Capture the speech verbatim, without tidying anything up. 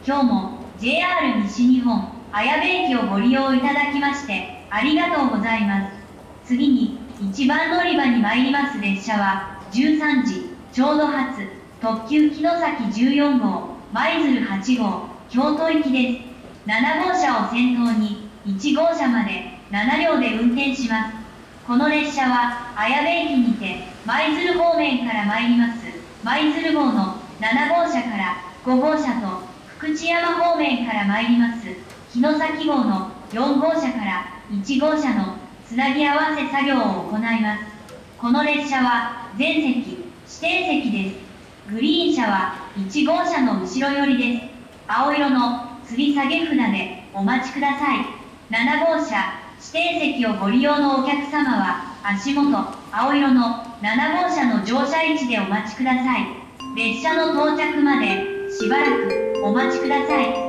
今日も ジェイアール 西日本綾部駅をご利用いただきましてありがとうございます。次にいちばん乗り場に参ります列車はじゅうさんじちょうど発特急城崎じゅうよんごう、舞鶴はちごう、京都行きです。ななごうしゃを先頭にいちごうしゃまでななりょうで運転します。この列車は綾部駅にて舞鶴方面から参ります舞鶴号のななごうしゃからごごうしゃと福知山方面から参ります城崎号のよんごうしゃからいちごうしゃのつなぎ合わせ作業を行います。この列車は全席指定席です。グリーン車はいちごうしゃの後ろ寄りです。青色の吊り下げ札でお待ちください。ななごうしゃ指定席をご利用のお客様は足元青色のななごうしゃの乗車位置でお待ちください。列車の到着までしばらくお待ちください。